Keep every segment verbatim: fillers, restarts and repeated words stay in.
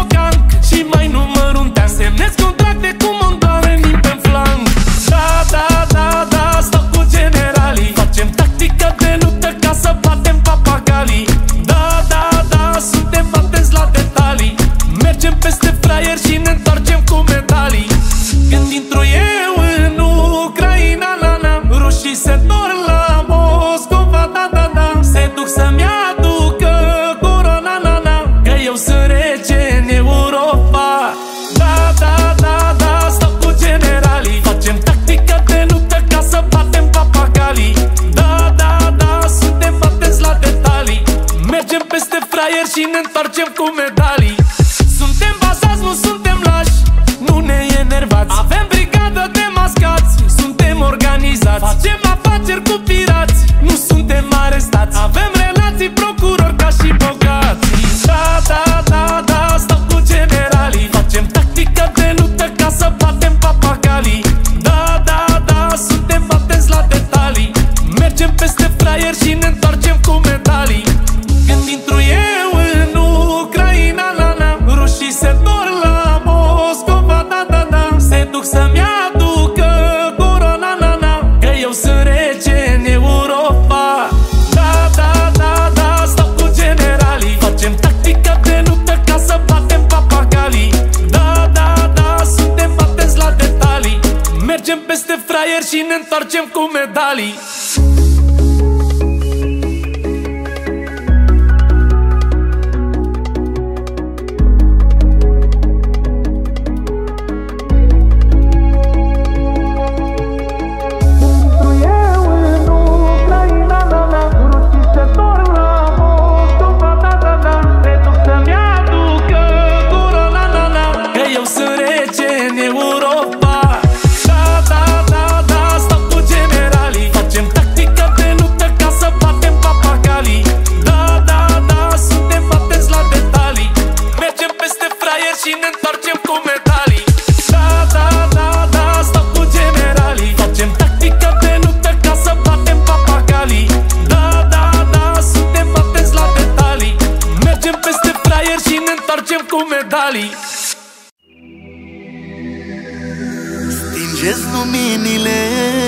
gang și mai număr un teanc. Semnez contracte cu montan, venim pe flanc. Da, da, da, da, stau cu generalii. Facem tactică de luptă ca să batem papagalii. Da, da, da, suntem atenți la detalii. Mergem peste fraieri și ne întoarcem cu medalii. Când intru eu în Ucraina, na, na, rușii se întorc la Moscova, da, da, da. Se duc să-mi aducă corona, na, na, că eu sunt rege în Europa. Da, da, da, da, stau cu generalii. Facem tactică de luptă ca să batem papagalii. Da, da, da, suntem atenți la detalii. Mergem peste fraieri și ne întoarcem cu medalii. Suntem bazați, nu suntem lași, nu ne enervați. Avem brigadă de mascați, suntem organizați. Facem afaceri cu pirați, nu suntem arestați. Avem relații procurori ca și bogații. Da, da, da, da, stau cu generalii. Facem tactică de luptă ca să batem papagalii. Da, da, da, suntem atenți la detalii. Mergem peste fraieri și ne întoarcem cu medalii. Când intru eu în Ucraina, na, na, rușii se întorc la Moscova, da, da, da. Se duc să-mi aducă corona, na, na, că eu sunt rege în Europa. Da, da, da, da, stau cu generalii. Facem tactică de luptă ca să batem papagalii. Da, da, da, suntem atenți la detalii. Mergem peste fraieri și ne întoarcem cu medalii. Și ne întoarcem cu medalii. Da, da, da, da, stau cu generalii. Facem tactică de luptă ca să batem papagalii. Da, da, da, suntem atenți la detalii. Mergem peste fraieri și ne întoarcem cu medalii. Stingeți luminile,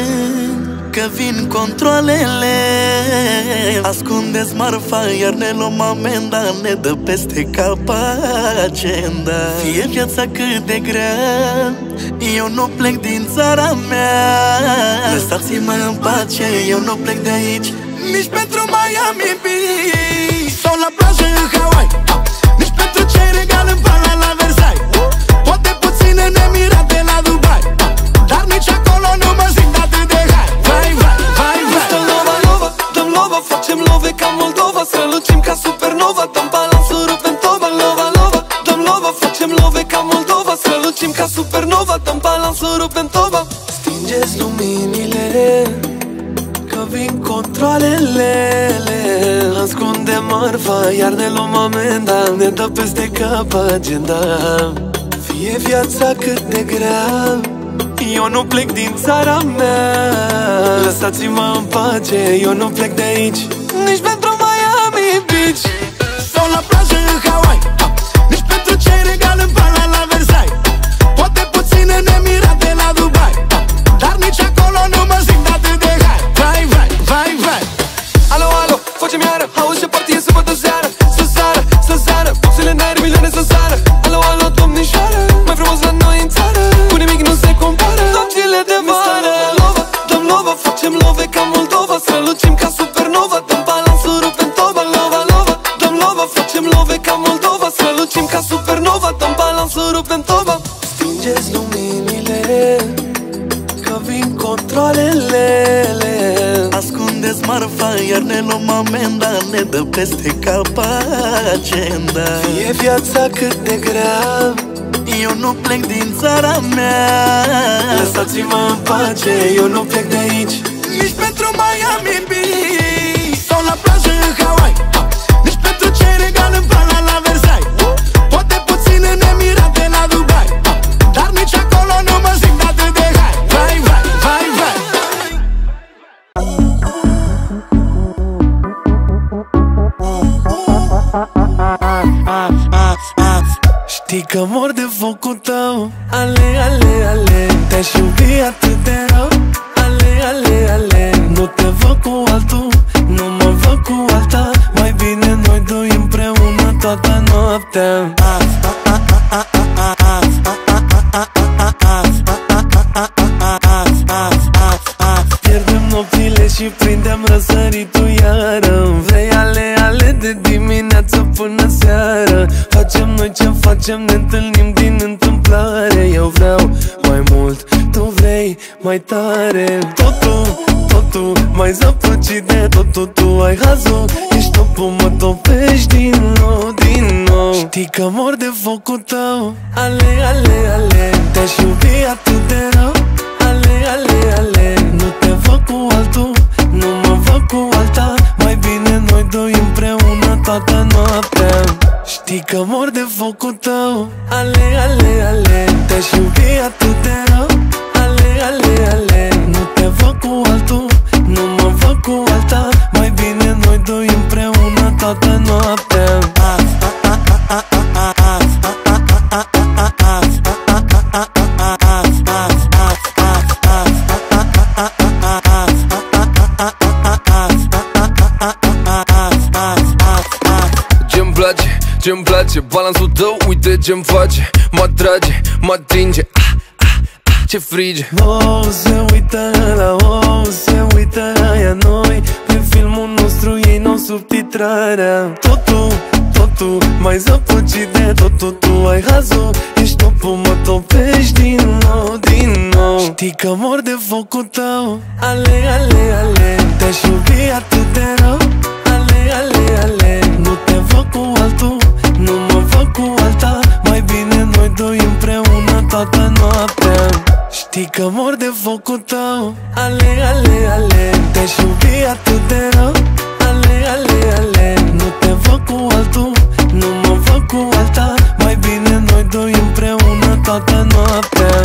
că vin controlele. Ascundeți marfa, iar ne luăm amenda. Ne dă peste cap agenda. Fie viața cât de grea, eu nu plec din țara mea. Lăsați-mă în pace, eu nu plec de aici, nici pentru Miami Beach sau la plajă în Hawaii, nici pentru cei regal în Pala la Versailles. Poate puține nemirate la Dubai, dar nici acolo nu mă simt atât de hai. Vai, vai, vai, vai. Dăm lova, lova, dăm lova, facem love ca Moldova. Strălucim ca supernova, dăm balansul, rupem toba. Lova, lova, dăm lova, facem love ca Moldova. Strălucim ca supernova, dăm balansul, rupem toba. Stingeți luminile, că vin controlele. Ascundem marfa, iar ne luăm amenda. Ne dă peste cap agenda. Fie viața cât de grea, eu nu plec din țara mea. Lăsați-mă în pace, eu nu plec de aici, nici pentru Miami Beach sau la plajă în Hawaii, nici pentru cei regal în Pala la Versailles. Poate puține nemirate la Dubai, dar nici acolo nu mă simt atât de hai. Vai, vai, vai, vai. Alo, alo, facem iară, auzi ce partie se poate seară. Să sară, să sară, boxele în aer, milioane să sară. Alo, alo, domnișoară, mai frumos la noi în țară, cu nimic nu se compară. Nopțile de vară, lova, dăm lova, facem love ca Moldova. Strălucim ca supernova, dăm balansul, rupem toba. Lova, lova, dăm lova, facem love ca Moldova. Strălucim ca supernova, dăm balansul, rupem toba. Stingeți luminile, că vin controlele. Ascundeți marfa, iar ne luăm amenda. Ne dă peste cap agenda. Fie viața cât de grea, eu nu plec din țara mea. lăsați-mă în pace, eu nu plec de aici, nici pentru Miami Beach sau la plajă în Hawaii, nici pentru cei regal în Pala la Versailles. Poate puține nemirate la Dubai, dar nici acolo nu mă simt atât de hai. Vai, vai, vai, vai. Știi că mor de focul tău. Ale, ale, ale, te-aș iubi atât de rău. Ale, ale, ale, nu te văd cu altul, nu mă văd cu alta. Mai bine noi doi împreună toată noaptea. Pierdem nopțile și prindem răsăritul iară. Vrei ale, ale de dimineață până seară. Facem noi ce facem, ne întâlnim din întâmplare. Eu vreau mai mult, tu vrei mai tare. Totul, totul, mai zăpăcit de totul. Tu ai hazul, ești topul, mă topești din nou, din nou. Știi că mor de focul tău. Ale, ale, ale, te-aș iubi atât de rău. Ale, ale, ale, nu te văd cu altul, nu mă văd cu alta. Mai bine noi doi împreună toată noaptea. Știi că mor de focul tău. Ale, ale, ale, te-aș iubi atât de rău. Ale, ale, ale, nu te văd cu altul, nu mă văd cu alta. Mai bine noi doi împreună toată noaptea. Ce-mi place, ce-mi place, balansul tău, uite ce-mi face. Mă atrage, mă atinge, ah, ah, ah, ce frige. Oh, se uită la, oh, se uită aia noi. Pe filmul nostru ei n-au subtitrarea. Totul, totul, mai zăpăcit de totul. Tu ai hazul, ești topul, mă topești din nou, din nou. Știi că mor de focul tău. Ale, ale, ale, te-aș iubi atât de rău. Ale, ale, ale, nu te văd cu altul, nu mă văd cu alta. Mai bine noi doi împreună toată noaptea. Știi că mor de focul tău. Ale, ale, ale, te-aș iubi atât de rău. Ale, ale, ale, nu te văd cu altul, nu mă văd cu alta. Mai bine noi doi împreună toată noaptea.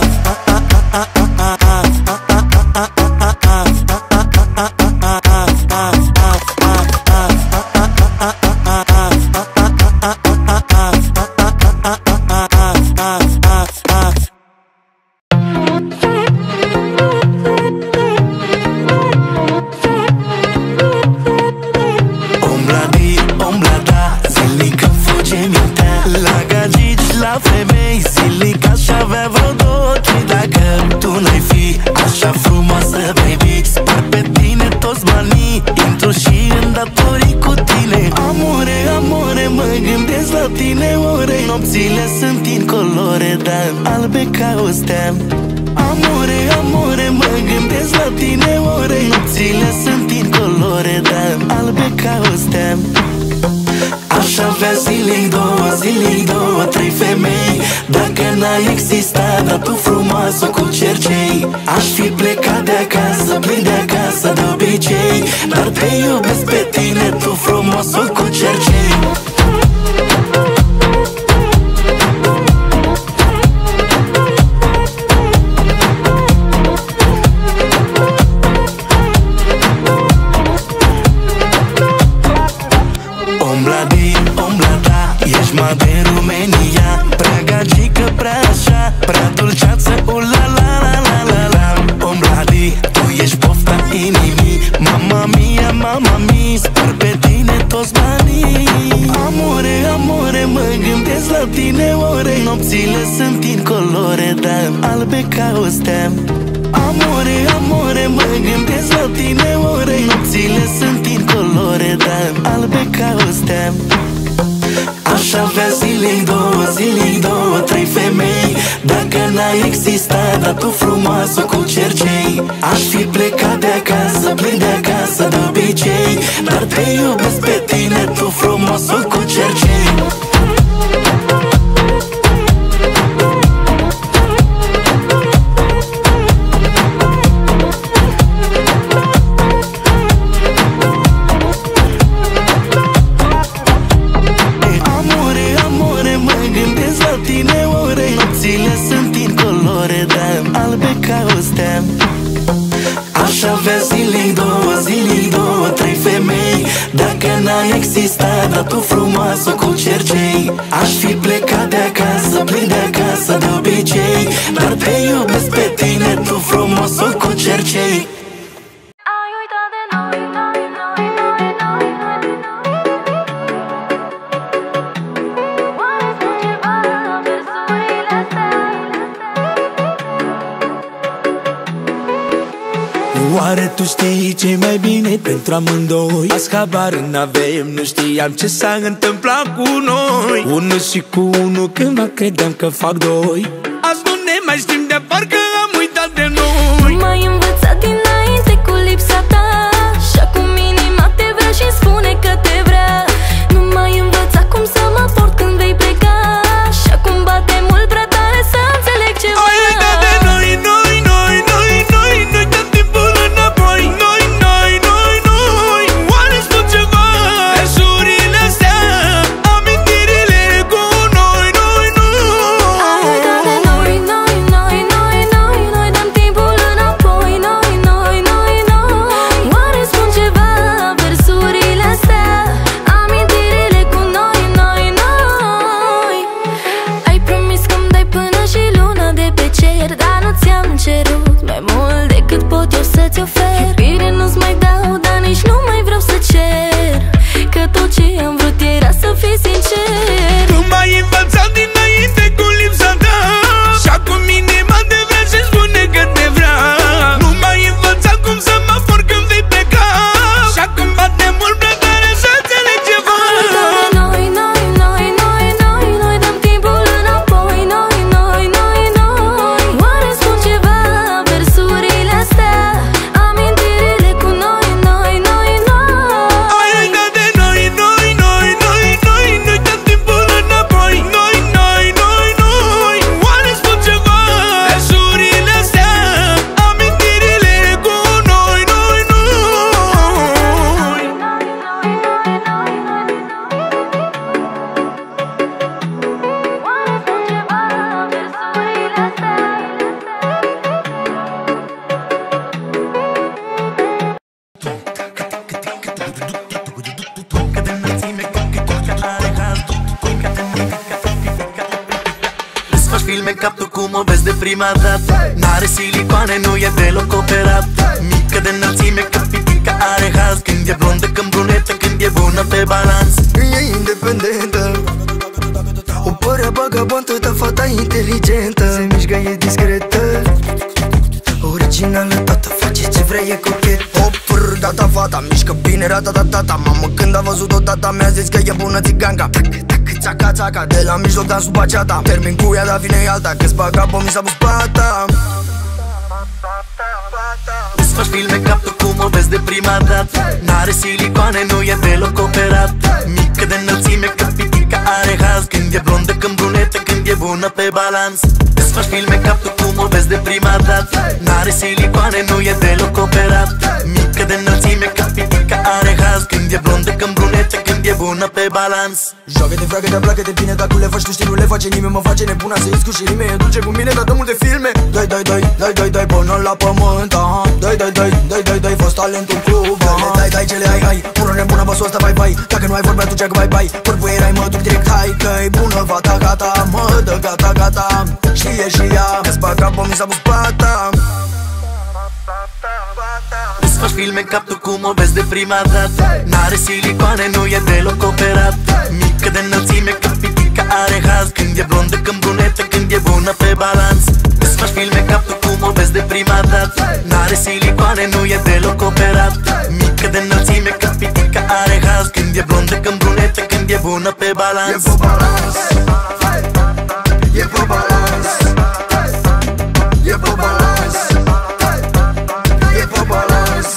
Nopțile sunt incolore, dar albe ca o stea. Amore, amore, mă gândesc la tine ore. Nopțile sunt incolore, dar albe ca o stea. Aș avea zilei două, zilei două, trei femei. Dacă n-ai existat, dar tu frumoasă cu cercei. Aș fi plecat de acasă, plin de acasă de obicei. Dar te iubesc pe tine, tu frumoasă cu cercei. De România, prea gagică, prea așa, prea dulceață, ula-la-la-la-la-la. Ombradi, tu ești pofta inimii. Mama mia, mama mia, spăr pe tine toți banii. Amore, amore, mă gândesc la tine ore. Nopțile sunt incolore, dar albe ca o stea. Amore, amore, mă gândesc la tine ore. Nopțile sunt incolore, dar albe ca o stea. Aș avea zilei două, zilei două, trei femei. Dacă n-ai existat, dar tu frumoasă cu cercei. Aș fi plecat de acasă, plin de acasă de obicei. Dar te iubesc pe tine, tu frumoasă cu cercei. mai exista, dar tu frumoasă cu cercei. Aș fi plecat de acasă, plin de acasă de obicei, dar te iubesc pe tine, tu frumoasă cu cercei. Oare tu știi ce mai bine pentru amândoi? Azi habar n-avem, nu știam ce s-a întâmplat cu noi. Unul și cu unul cândva credeam că fac doi. Azi nu ne mai știm de parcă am uitat de noi. Nu m-ai învățat dinainte cu lipsa ta, și acum inima te vrea și spune că te vrea. Nu m-ai învățat cum să mă port când vei pleca, și acum bate mult prea tare să înțeleg ceva. Ai uitat de noi, noi, noi, noi, noi, noi tot timpul înapoi. Noi, noi, noi, noi, oare spun ceva? Versurile astea, amintirile cu noi, noi, noi. Ai uitat de noi, noi, noi, noi, noi, noi dăm timpul înapoi. Noi, noi, noi, noi, oare spun ceva? Versurile astea, amintirile cu noi, noi, noi. Ai promis că-mi dai până și luna de pe cer, dar nu ți-am cerut mai mult decât pot eu să-ți ofer. Iubire nu-ți mai dau, dar nici nu mai vreau să cer, că tot ce am vrut era să fii sincer. Nu m-ai învățat dinainte cu lipsa ta, și acum inima te vrea și spune că te vrea. Nu m-ai învățat cum să mă for când vei pleca, și acum bate mult prea tare să înțeleg ceva. Noi, noi, noi, noi, noi, noi dăm timpul înapoi. Noi, noi, noi, noi, oare spun ceva? Versurile astea, amintirile cu noi, noi, noi, noi. Ai uitat de noi, noi, noi, noi, noi, noi dăm timpul înapoi. Noi, noi, noi, noi, oare spun ceva? Versurile astea, amintirile cu noi, noi, noi. Îți faci filme cap tu cum o vezi de prima dată. N-are silicoane, nu e deloc operat. Mică de înălțime, că pitica are haz. Când e blondă, când brunetă, când e bună pe balans. E independentă, o părea vagabondă, dar fata inteligentă. Se mișcă, e discretă, originală, tata face ce vrea, e cochet. Hop, frr, gata fata, mișcă bine, rata-ta-ta-ta. Mamă, când a văzut-o tata, mi-a zis că e bună țiganca. Tac, tac, țaca-țaca, de la mijloc dansul baceata. Termin cu ea, dar vine alta, că-ți bag apă, mi s-a pus pata. Îți faci filme cap tu cum o vezi de prima dată. N-are silicoane, nu e deloc operat. Mică de înălțime, că pitica are haz. Când e blondă, când brunetă, când e bună pe balans. Îți faci filme cap tu cum o vezi de prima dată. N-are silicoane, nu e deloc operat. Mică de înălțime, că pitica are haz. Când e blondă, când brunetă, când e bună pe balans. Joacă-te, freacă-te, placă-te bine, dacă le faci tu știi, nu le face nimeni. Mă face nebuna să ies cu și rime, e dulce cu mine, dar dă multe filme. Dai, dai, dai, dai, dai, dai, până la pământ, aha. Dai, dai, dai, dai, dai, dai, fost talentul club, aha. Dai, dai, ce le ai, hai, bună nebună, băsul ăsta, bye, bye. Dacă nu ai vorbe, atunci că bye, bye. Pârpul erai, mă duc direct, hai, că-i bună, fata, gata, mă dă, gata, gata. Știe și ea, că-ți bag apă, mi s-a pus pata. Îți faci filme cap tu cum o vezi de prima dată. N-are silicoane, nu e deloc operat. Mică de înălțime, că pitica are haz. Când e blondă, când brunetă, când e bună pe balans. Îți faci filme cap tu cum o vezi de prima dată. N-are silicoane, nu e deloc operat. Mică de înălțime, că pitica are haz. Când e blondă, când brunetă, când e bună pe balans. E pe balans, e pe balans, e pe balans, e pe balans.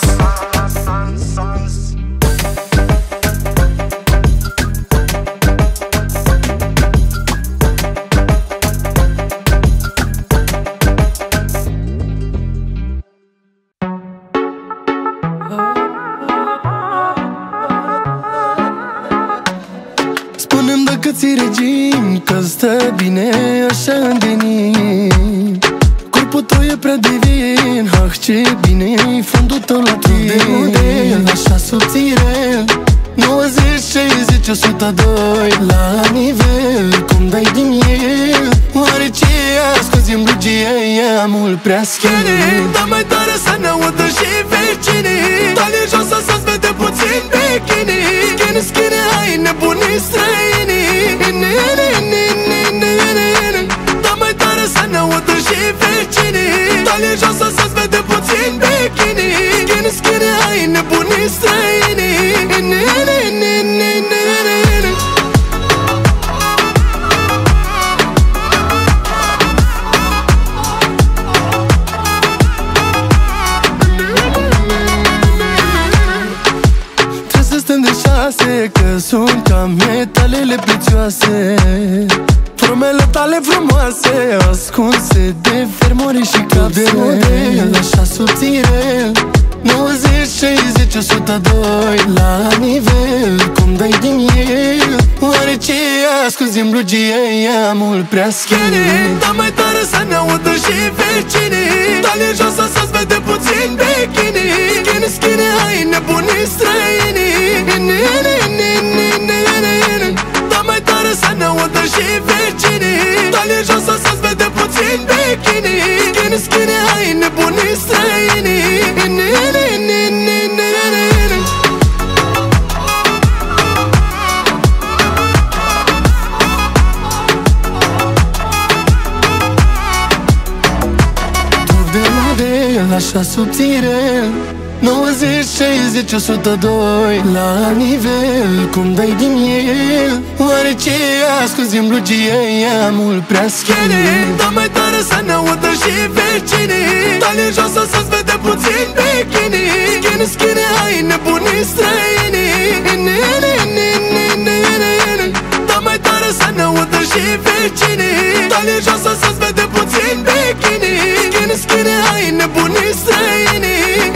Spune-mi dacă ți regim, că stă bine așa în denin. Corpul tău e prea divin, ah ce bine e fundul tău la tine. De model, așa subțire, nouăzeci, șaizeci, o sută doi. La nivel, cum dai din el? Oare ce ascuzi în blugie? E mult prea skinny. Da mai tare să ne audă și vecinii. Talie jos să-ți vede puțin bikini. Skinny, skinny, hai nebunii străinii. Da mai tare să ne audă și vecinii. Talie jos să-ți vede puțin bikini. Skinny, skinny, hai nebunii străinii. Că sunt ca metalele prețioase, formele tale frumoase, ascunse de fermori și capsule. Așa subțire, nouăzeci, șaizeci, o sută doi. La nivel, cum dai din el? Oare ce ascunzi în blugie? E mult prea skinny. Da mai tare să ne audă și vecinii. Talie jos să-ți vede puțin bikini. Skinny, skinny, hai nebunii străinii. Da mai tare să ne audă și vecinii. Talie jos să-ți vede puțin bikini. Skinny, skinny, hai nebunii străinii. Așa subțire, nouăzeci, șaizeci, o sută doi. La nivel, cum dai din el? Oare ce ascuzi în blugie? E mult prea skinny. Da mai tare să ne audă și vecinii. Talie jos să-ți vede puțin bikini. Skinny, skinny, hai nebunii străinii. Da mai tare să ne audă și vecinii. Talie jos să-ți vede puțin bikini. Skinny, skinny, hai nebunii străinii.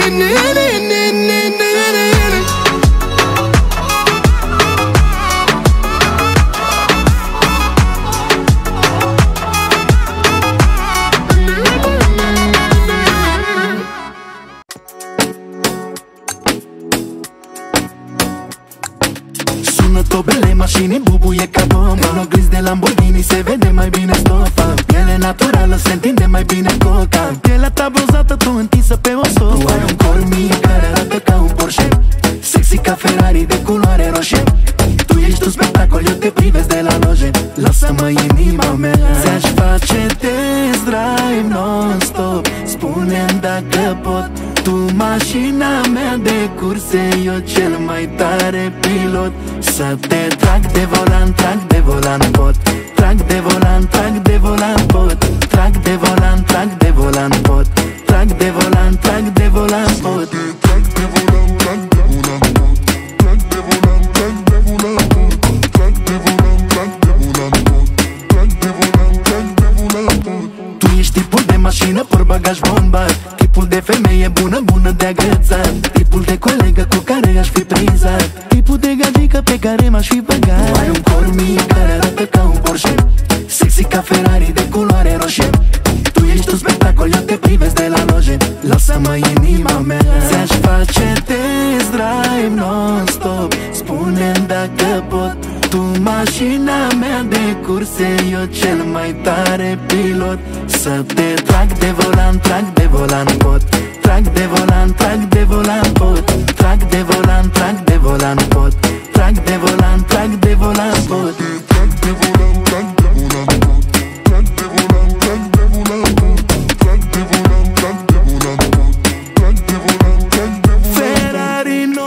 Sună tobele, mașini bubuie ca bomba. În oglinzi de Lamborghini se vede mai bine stofa. Piele naturală se întinde mai bine coca. Pielea ta bronzată, tu întinsă pe o sofa. Tu ai un corp mic care arată ca un Porsche, sexy ca Ferrari de culoare roșie. Tu ești un spectacol, eu te privesc de la loje. Lasă-mă inima mea, ți-aș face test drive non-stop. Spune-mi dacă pot. Tu mașina mea de curse, eu cel mai tare pilot. Să te trag de volan, trag de volan pot. Trag de volan, trag de volan pot. Trag de volan, trag de volan pot. Trag de volan, trag de volan pot. Trag de volan, trag de volan pot. Trag de volan, trag de volan pot. Trag de volan, trag de volan pot. Trag de volan, trag de volan pot. Tu ești tipul de mașină, portbagaj bombat. Tipul de femeie bună, bună de agățat. Tipul de colegă cu care aș fi prizat. Tipul de gagică pe care m-aș fi băgat. Tu ai un corp mic care arată ca un Porsche, sexy ca Ferrari de culoare roșie. Tu ești un spectacol, eu te privesc de la loje. Lasă-mă inima mea, ți-aș face test drive non-stop. Spune-mi dacă pot. Tu mașina mea de curse, eu cel mai tare pilot. Să te trag de volan, trag de volan pot. Trag de volan, trag de volan pot. Trag de volan, trag de volan pot. Trag de volan, trag de volan pot. Trag de volan, trag de volan pot. Trag de volan, trag de volan pot. Trag de volan, trag de volan pot. Trag de volan, trag de volan pot. Ferrari no,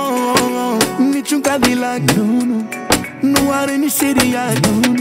niciun Cadillac, nu, nu. Nu are nici Siriac, nu, nu.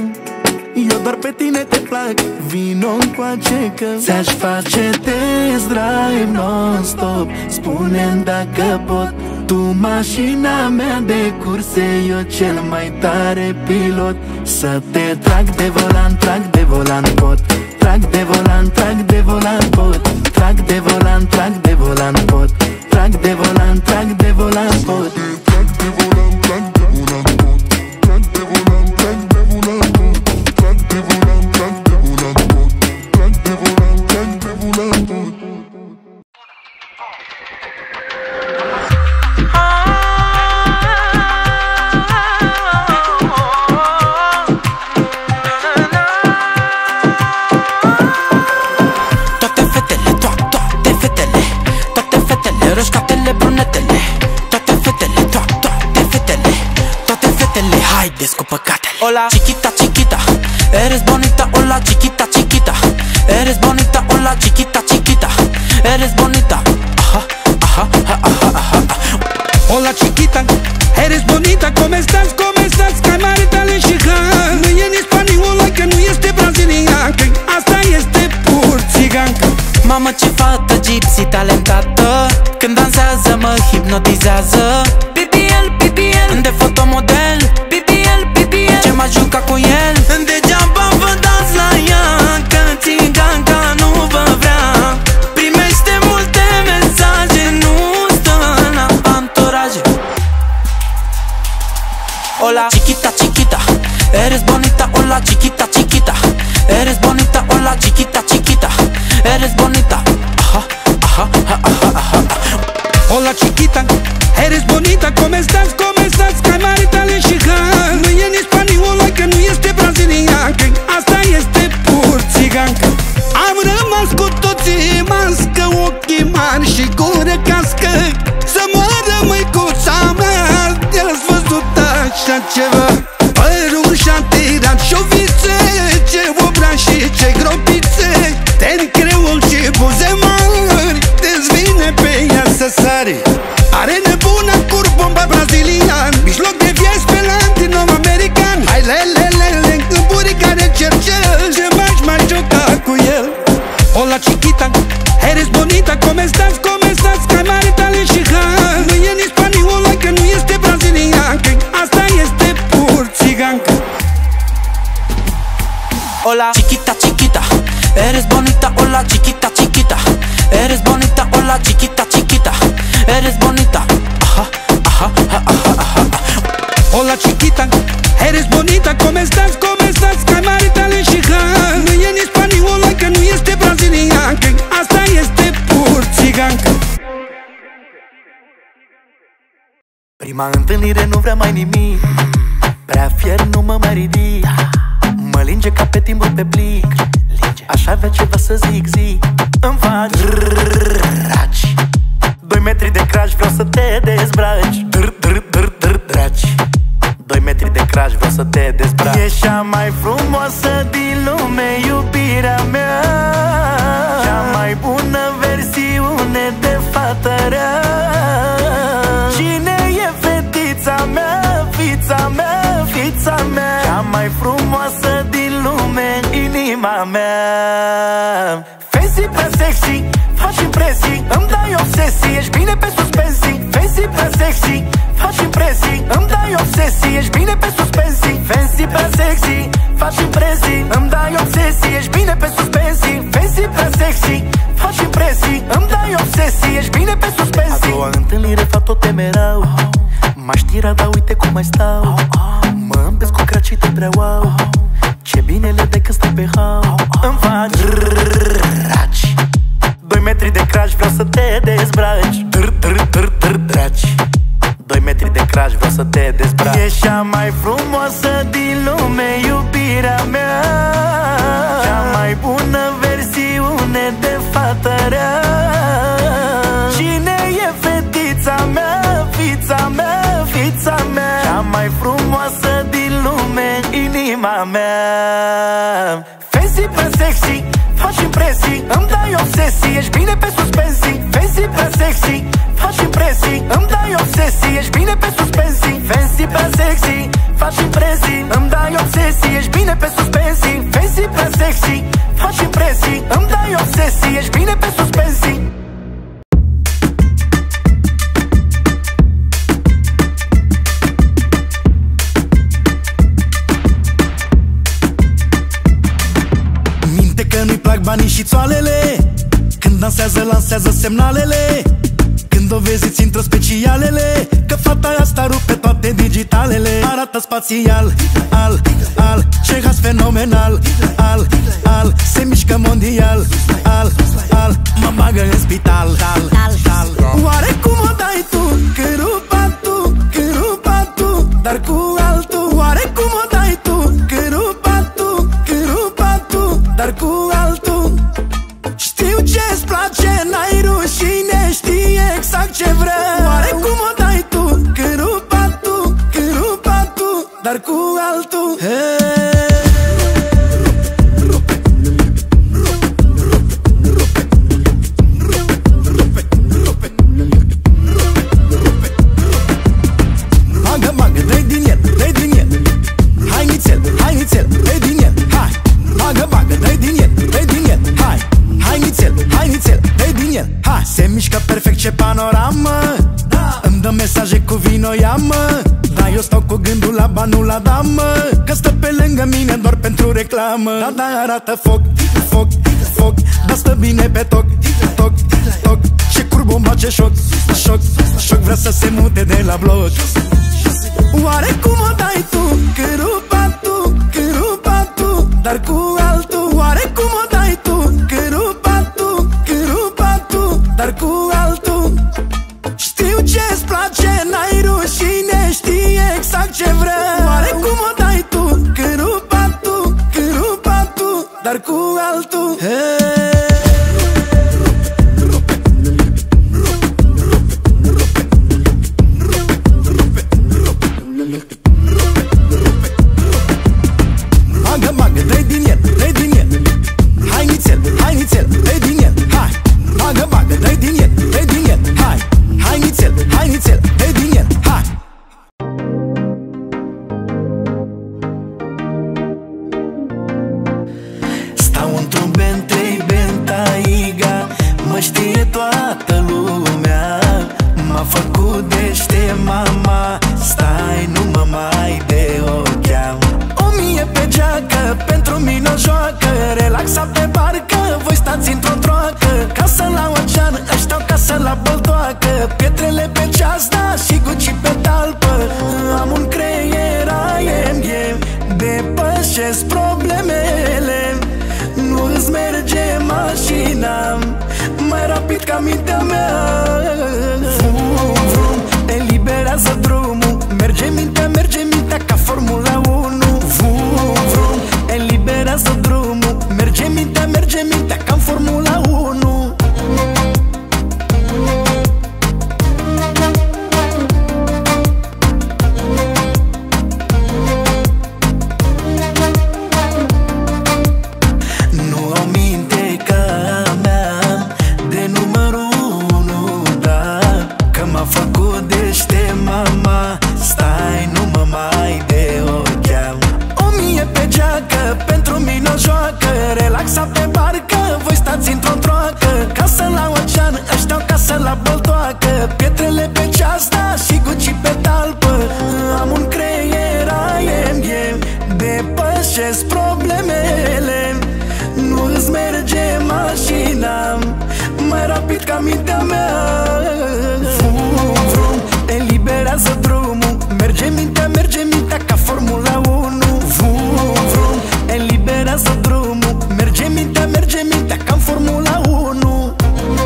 Eu doar pe tine te plac. Vino-ncoace că ți-aș face test drive non-stop. Spune-mi dacă pot. Tu mașina mea de curse, eu cel mai tare pilot. Să te trag de volan, trag de volan pot. Trag de volan, trag de volan pot. Trag de volan, trag de volan pot. Trag de volan, trag de volan pot. Trag de volan, trag de volan pot. Trag de volan, trag de volan pot. Trag de volan, trag de volan pot. Trag de volan, trag de volan pot. Mamă, ce fată gypsy talentată, când dansează mă hipnotizează. B B L, B B L, de fotomodel. B B L, B B L, ce m-a jucat cu el. Degeaba vă dați la ea, că țiganca nu vă vrea. Primește multe mesaje, nu stă la anturaje. Hola, chiquita, chiquita, eres bonita. Hola, chiquita, chiquita, eres bonita. Hola, chiquita, chiquita, eres bonita. Ajá, ajá, ajá, ajá. Hola chiquita, eres bonita. ¿Cómo estás? ¿Cómo estás? Ca mare tale și han. Nu e nici spaniolă, că nu este braziliancă. Asta este pur țigancă. Am rămas cu toții mască, ochii mari și gură cască. Să moară măicuța mea, de-ați văzut așa ceva. Părul și-a tirat șovițe, ce obran și ce gropițe. Ten creul și buze mari, dezvine pe ea să sare. Are nebuna curbomba brazilian, mijloc de viață pe la latino-american. Hai lelelele, în buricare cercel, ce m-aș mai juca cu el. Hola chiquita, eres bonita. ¿Cómo estás? ¿Cómo estás? Ca mare tale și han. Nu e nici spaniolă, că nu este braziliancă. Asta este pur țigancă. Hola chiquita, chiquita, eres bonita. Hola chiquita, chiquita, eres bonita. Hola chiquita, chiquita, eres bonita. Ajá, ajá, ajá, ajá. Hola chiquita, eres bonita. ¿Cómo estás? ¿Cómo estás? Ca mare tale și han. Nu e nici spaniolă, că nu este braziliancă. Asta este pur țigancă. Prima întâlnire nu vrea mai nimic, prea fier nu mă mai ridic. Mă linge ca pe timbru pe plic, aș avea ceva să zic, zic. Îmi faci raci, doi metri de crash, vreau să te dezbraci. Dr, dr, dr, dr, draci. Doi metri de crash, vreau să te dezbraci. E cea mai frumoasă din lume, iubirea mea, cea mai bună versiune de fată rea. Cine e fetița mea, fița mea, fița mea, cea mai frumoasă din lume, inima mea. Fancy prea sexy, faci impresii, îmi dai obsesii, ești bine pe suspensii. Fancy prea sexy, faci impresii, îmi dai obsesii, ești bine pe suspensii. Fancy prea sexy, faci impresii, îmi dai obsesii, ești bine pe suspensii. Fancy prea sexy, faci impresii, îmi dai obsesii, ești bine pe suspensii. A doua întâlnire fac tot temerau, m-aș tira, dar uite cum mai stau. Mă îmbesc cu cracite prea wow, ce bine le dai când stai pe hau. Îmi faci raci, doi metri de crash, vreau să te dezbraci. Dr, dr, dr, dr, draci. Doi metri de crash, vreau să te dezbraci. E cea mai frumoasă din lume, iubirea mea, cea mai bună versiune de fată rea. Cine e fetița mea, fița mea, fița mea, cea mai frumoasă din lume, inima mea. Fancy prea sexy, faci impresii, îmi dai obsesii, ești bine pe suspensii. Fancy prea sexy, faci impresii, îmi dai obsesii, ești bine pe suspensii. Fancy prea sexy, faci impresii, îmi dai obsesii, ești bine pe suspensii. Fancy prea sexy, faci impresii, îmi dai obsesii, ești bine pe suspensii. Că nu-i plac banii și țoalele, când dansează, lansează semnalele. Când o vezi, îți intră specialele, că fata asta rupe toate digitalele. Arată spațial, al, al, ce has fenomenal. Al, al, se mișcă mondial. Al, al, mă bagă în spital. Tal, tal. Oare cum o dai tu, când rupa tu, când rupa tu, dar cu altul? Oare cum o dai tu, când rupa tu, când rupa tu, dar cu altul? Știu ce-ți place, n-ai rușine, știi exact ce vreau. Oare cum o dai tu, când rupa tu, când rupa tu, dar cu altul? Hey. Hai nițel, hai nițel, ce panoramă. Îmi dă mesaje cu vino, ia-mă. Dar eu stau cu gândul la banul la damă, că stă pe lângă mine doar pentru reclamă. Da, da, arată foc, foc, foc, dar stă bine pe toc, toc, toc. Ce curbomba, ce șoc, șoc, șoc. Vrea să se mute de la bloc. Oare cum o dai tu, cârupa tu, cârupa tu, dar cu altul? Oare cum o dai tu, cârupa tu, cârupa tu, dar cu altul? Știu ce-ți place, n-ai rușine, știi exact ce vreau. Oare cum o dai tu, cârupa tu, cârupa tu, dar cu altul? Hey. Bagă, bagă, dă-i din el, dă-i din el. Hai nițel, hai nițel, dă-i din el. Hai, bagă, bagă, dă-i din el, dă-i din el. Hai, hai nițel, hai nițel, dă-i din el. Hai. Stau într-un ben, trei bentaiga, mă știe toată lumea. M-a făcut dește mama, stai, nu mă mai de ocheam. O mie pe geacă, pentru mine o joacă, relaxat pe barcă, voi stați într-o troacă. Casă la ocean, ăștia casă la băltoacă, pietrele pe ceas, da, și Gucci pe talpă. Am un creier I M G, depășesc problemele. Nu îți merge mașina mai rapid ca mintea mea. Vrum, vrum, eliberează drumul, merge mintea, merge mintea ca Formula unu. Vrum, vrum, eliberează drumul, merge mintea, merge mintea ca Formula unu. Nu au minte ca mea de numărul unu, da, că m-a făcut dește mama, stai, nu mă mai de ocheam. O mie pe geacă, pentru mine o joacă, relaxat pe barcă, voi stați într-o troacă. Casă la ocean, ăștia casă la băltoacă, pietrele pe ceas, da, și Gucci pe talpă. Am un creier I M G, depășesc problemele. Nu îți merge mașina mai rapid ca mintea mea. Vrum, vrum, eliberează drumul, merge mintea, merge mintea ca Formula unu. Vrum, vrum, eliberează drumul, merge mintea, merge mintea ca Formula unu.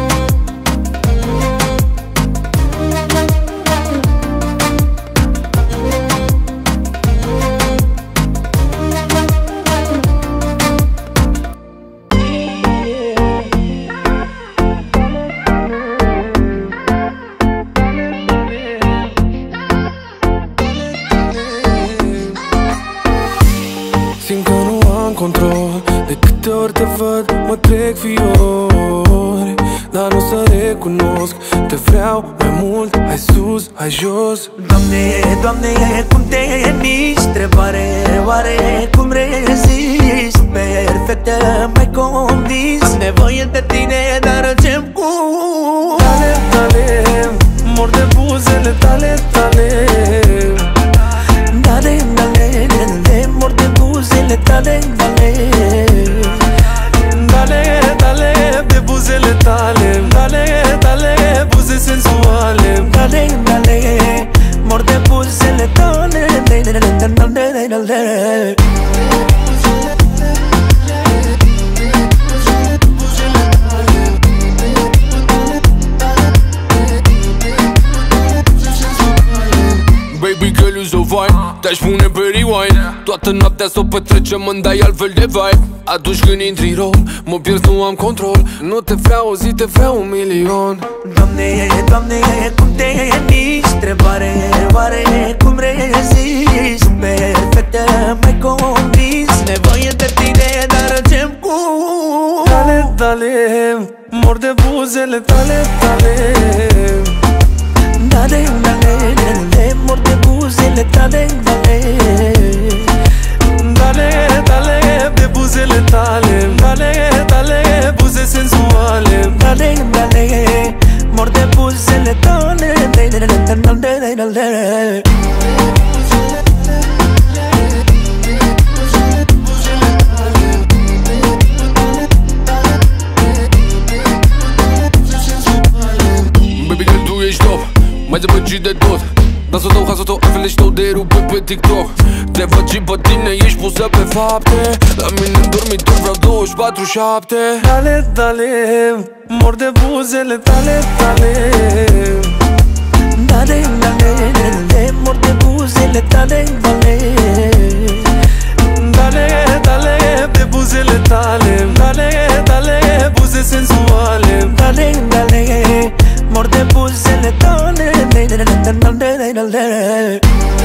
Simt că nu am control, de câte ori te văd mă trec fiori. Dar nu să recunosc, te vreau mai mult, hai sus, hai jos. Doamne, Doamne, cum te miști? Întrebare, oare cum rezist? Perfectă, m-ai convins. Am nevoie de tine, dar ce-mi cu? Tale, tale, mor de buzele tale, tale. Dale, dale, dale, mor de buzele tale, dale. Dale, dale, pe buzele tale. Dale, dale, buze sensuale. Dale, dale, mor de buzele tale, dale, dale, dale, dale. Baby girl, you so fine, te-aș pune pe rewind. Toată noaptea s-o petrecem, îmi dai altfel de vibe. Atunci când intri în rol, mă pierd, nu am control. Nu te vreau o zi, te vreau un milion. Doamne, Doamne, cum te miști? Întrebare, oare cum rezist? Perfectă, m-ai convins. Nevoie de tine, dar ce-mi cu? Dale, dale, mor de buzele tale, tale. Dale, dale, dale, mor de buzele tale, dale. Dale, dale, pe buzele tale. Dale, dale, buze sensuale. Dale, dale, mor de buzele Ca să tot avele tău de rupe pe TikTok. Te văd și pe tine, ești pusă pe fapte. La mine în dormitor vreau douăzeci și patru șapte. Dale, dale, mor de buzele tale, tale. Dale, dale, dale, mor de buzele tale, dale. Dale, dale, pe buzele tale. Dale, dale, buze sensuale. Dale, dale, mor de buzele tale, dale, dale, dale.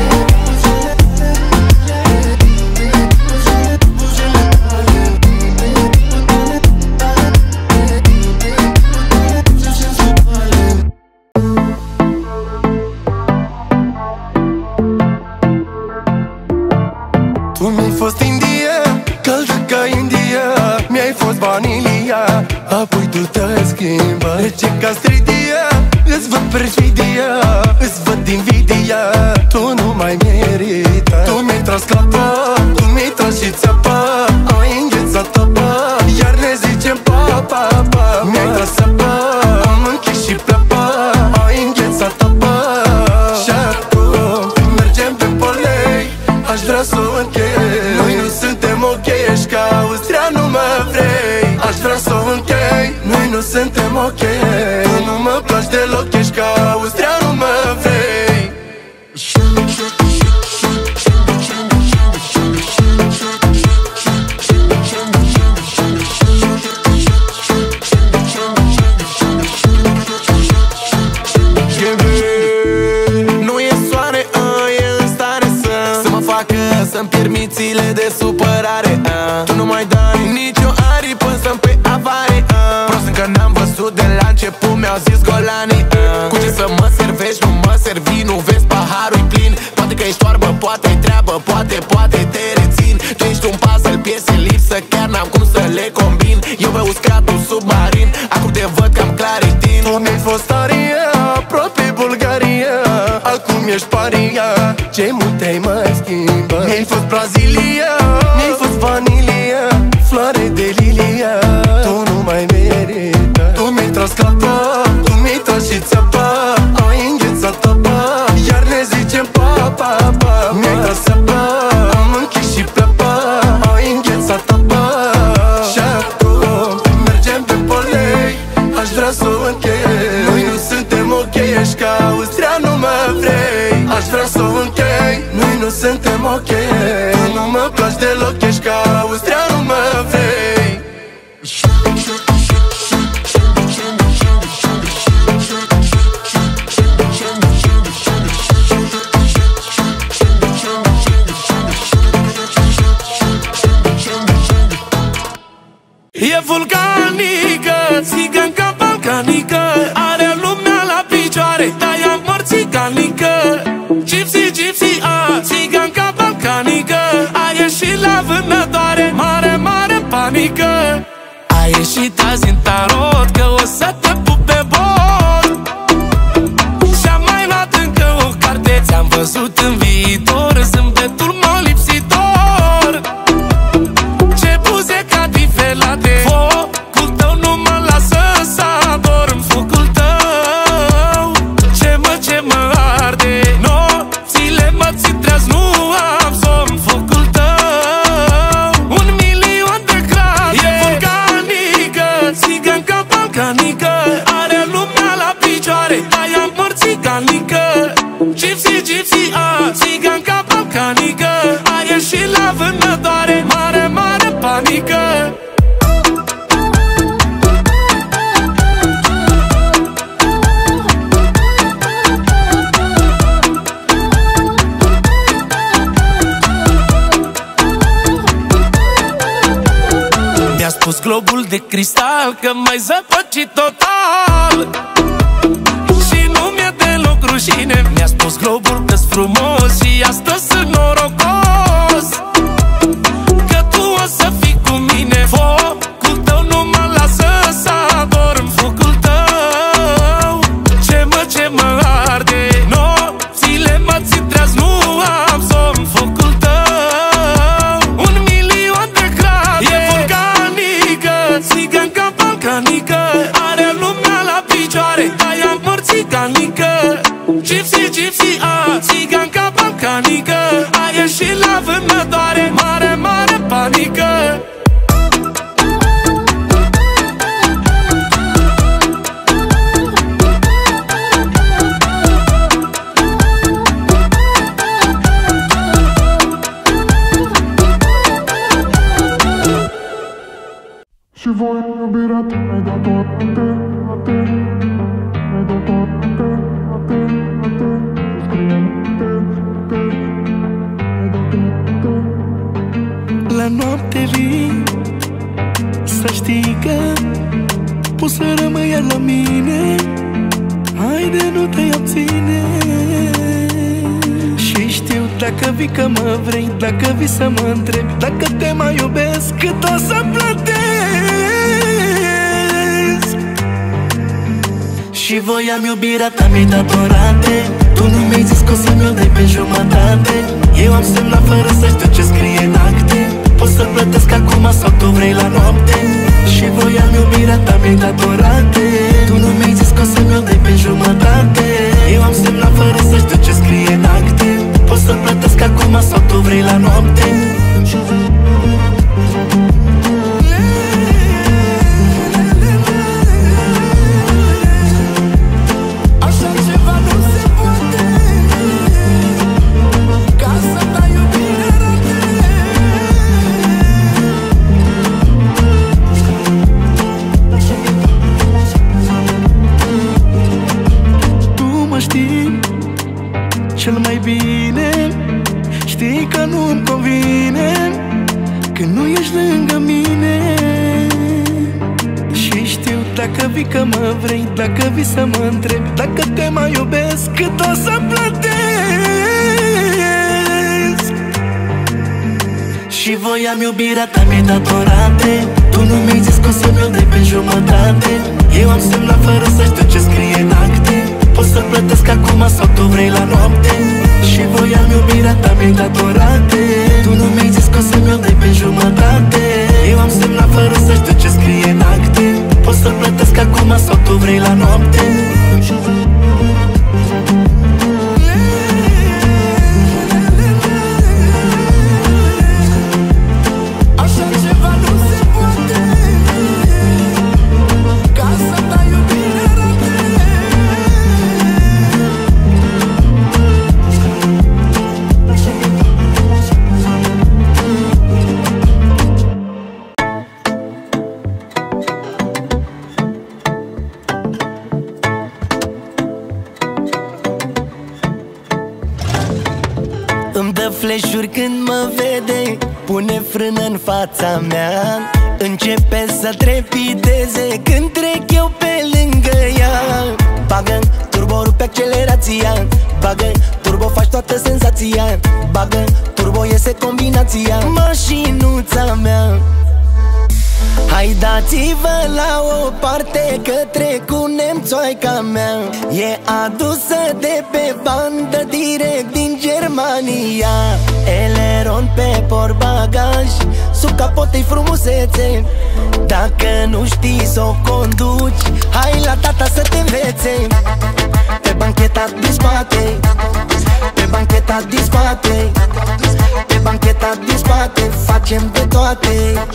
Tu mi-ai fost India, caldă ca India. Mi-ai fost vanilia, apoi tu te-ai schimbat. Rece ca stridia, îți văd perfidia, îți văd invidia. Tu nu mai merita. Tu mi-ai tras clapa, tu mi-ai tras și țapa. Ai înghețat apa, iar ne zicem pa, pa, pa. Mi-ai tras apa, am închis și plapa. Ai înghețat apa, și acum mergem pe polei. Aș vrea să o închei. Noi nu suntem ok, ești ca Austria, nu mă vrei. Aș vrea să o închei. Noi nu suntem ok. Tu nu mă placi deloc, ești ca Austria, nu mă vrei. Nu e soare, e în stare să Să mă facă să-mi pierd mințile de supărare uh. Tu nu mai dai nicio aripă să-mi pe avare uh. Prost încă n-am văzut de la început, mi-au zis golanii uh. Cu ce să mă servești, nu mă servi, nu vezi paharul-i plin. Poate că ești oarbă, poate-i treabă, poate, poate te rețin. Tu ești un puzzle, piese lipsă, chiar n-am cum să le combin. Eu pe uscatul submarin, acum te văd cam claritin. Tu mi-ai fost aria, aproape Bulgaria. Acum ești paria, ce mult te-ai mai schimbat. Mi-ai fost Brazilia, mi-ai fost vanilia, floare de lilia. Tu nu mai merita. Tu mi-ai tras clapa, tu mi-ai tras și țapa. Ai înghețat apa, iar ne zicem pa, pa, pa. Mi-ai tras apa, am închis și plapa. Ai înghețat apa, și acum mergem pe polei. Aș vrea să o închei. Noi nu suntem ok, ești ca Austria, nu mă vrei. Aș vrea să o închei. Noi nu suntem ok. Tu nu mă placi deloc, ești ca Austria, nu mă vrei. E vulcanică, țiganca balcanică. Are lumea la picioare, dar ea mărțicanică. Gypsy, gypsy, a, țiganca balcanică. A ieșit la vânătoare, mare, mare panică. A ieșit azi în tarot, că o să te pup pe bot. Și-am mai luat încă o carte, ți-am văzut în viitor, zâmbetul mă lipsitor. Ce buze ca divelate, focul tău nu mă lasă să ador în focul tău. Ce mă, ce mă arde, nopțile mă țitrează, nu am somn, focul tău. Un milion de grade, e vulcanică, țiganca balcanică. Are lumea la picioare, dar ea mărțicanică. Gypsy, gypsy, a, țiganca balcanică. A ieșit la vânătoare, mare, mare panică. Mi-a spus globul de cristal că m-ai zăpăcit total. Și nu mi-e deloc rușine. Mi-a spus globul că-s frumos și astăzi sunt norocos. Că tu o să fii cu mine, focul tău nu mă lasă să ador în focul tău. Ce mă, ce mă arde, nopțile mă țitrează, nu am somn, focul tău. Un milion de grade, e vulcanică, țiganca balcanică. Are lumea la picioare, dar ea mărțicanică. Gypsy, gypsy, a, țiganca Și voi iubirea ta mi-ai dat toate, toate, mi-ai dat toate, toate, toate. Scrie noapte, noapte, mi-ai dat toate. La noapte vii, să știi că poți să rămâi iar la mine. Haide, nu te abține. Și știu dacă vii că mă vrei, dacă vii să mă întrebi dacă te mai iubesc, cât o să plătesc. Și voiam iubirea ta, mi-ai dat o rate. Tu nu mi-ai zis că o să-mi iau de pe jumătate. Eu am semnat fără să știu ce scrie în acte. Poți să plătesc acum sau tu vrei la noapte. Și voiam iubirea ta, mi-ai dat o rate. Tu nu mi-ai zis că o să-mi iau de pe jumătate. Eu am semnat fără să știu ce scrie în acte. Poți să plătesc acum sau tu vrei la noapte. Cel mai bine știi că nu-mi convine când nu ești lângă mine. Și știu dacă vii că mă vrei, dacă vii să mă întrebi dacă te mai iubesc, cât o să plătesc. Și voiam iubirea ta, mi-ai dat o rate. Tu nu mi-ai zis că o să-mi iau de pe jumătate. Eu am semnat fără să știu ce scrie în acte. Poți să plătesc acum sau tu vrei la noapte. Și voiam iubirea ta, mi-ai dat o rate. Tu nu mi-ai zis că o să-mi iau de pe jumătate. Eu am semnat fără să știu ce scrie în acte. Poți să plătesc acum sau tu vrei la noapte. Flash-uri când mă vede, pune frână în fața mea. Începe să trepideze când trec eu pe lângă ea. Bagă turbo, rupe accelerația. Bagă turbo, faci toată senzația. Bagă turbo, iese combinația. Mașinuța mea, hai dați-vă la o parte că trec cu nemțoaica mea. E adusă de pe bandă direct din Germania. Eleron pe portbagaj, sub capotei frumusețe. Dacă nu știi să o conduci, hai la tata să te învețe. Pe bancheta din spate, pe bancheta din spate, pe bancheta din spate, facem de toate.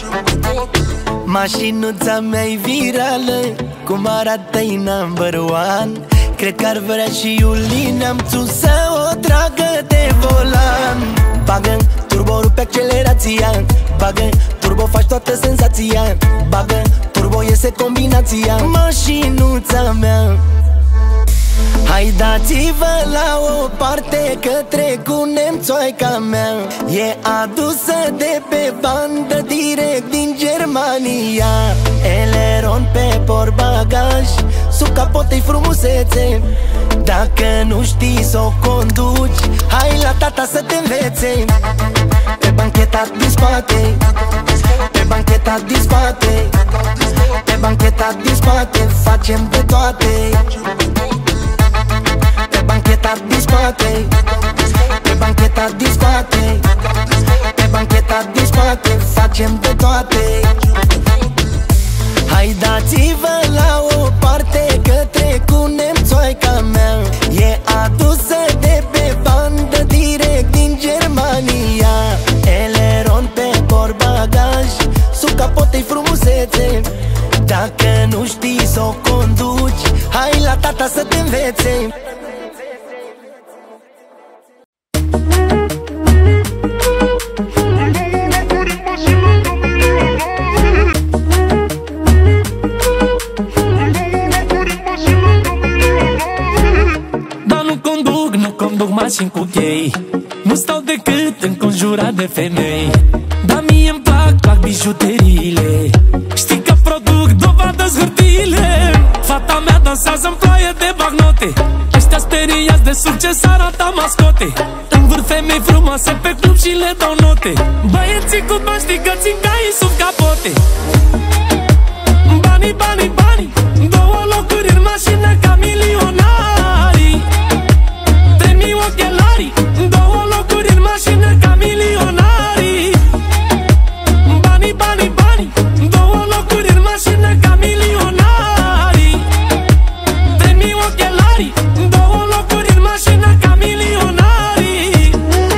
Mașinuța mea-i virală, cum arată-i number one. Cred că ar vrea și Iulina Neamțu să o tragă de volan. Bagă turbo, rupe accelerația. Bagă turbo, faci toată senzația. Bagă turbo, iese combinația. Mașinuța mea, hai dați-vă la o parte că trec cu nemțoaica mea. E adusă de pe bandă direct din Germania. Eleron pe portbagaj, sub capotei frumusețe. Dacă nu știi să o conduci, hai la tata să te învețe. Pe bancheta din spate, pe bancheta din spate, pe bancheta din spate, facem de toate. Pe bancheta din spate, pe bancheta din spate, pe bancheta din spate, facem de toate. Hai dați-vă la o parte că trec cu nemțoaica mea. E adusă de pe bandă direct din Germania. Eleron pe portbagaj, sub capotei frumusețe. Dacă nu știi să o conduci, hai la tata să te învețe. mașini cu chei. Nu stau decât înconjurat de femei, dar mie îmi plac, plac bijuteriile. Știi că produc dovadă-ți hârtiile. Fata mea dansează în ploaie de bagnote. Ăștia speriați de succes arată mascote. În vârf femei frumoase pe club și le dau note. Băieții cu bani știi că țin caii sub capote. Banii, banii, banii, două locuri în mașină ca milionarii. Trei ochelarii, două locuri în mașină ca milionarii. Banii, banii, banii, două locuri în mașină ca milionarii. Trei ochelarii, două locuri în mașină ca milionarii.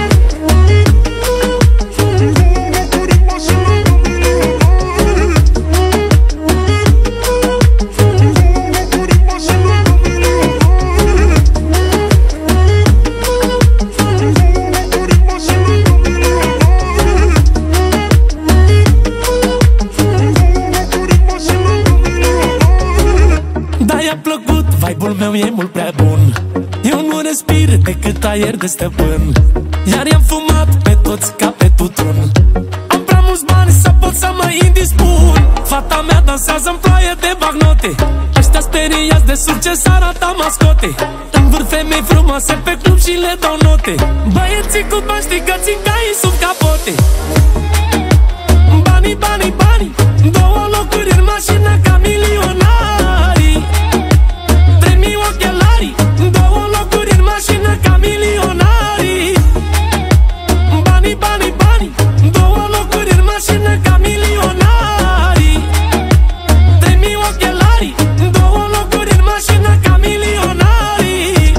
Vibe-ul meu e mult prea bun. Eu nu respir decât aer de stăpân. Iar i-am fumat pe toți ca pe tutun. Am prea mulți bani să pot să mă indispun. Fata mea dansează în ploaie de bagnote. Ăștia speriați de succes arată mascote. În vârf femei frumoase pe club și le dau note. Băieții cu bani știi că țin caii sub capote. Banii, banii, banii, două locuri în mașină ca milionarii. Trei ochelarii, două locuri în mașină ca milionarii. Banii, banii, banii, două locuri în mașină ca milionarii. Trei ochelarii, două locuri în mașină ca milionarii.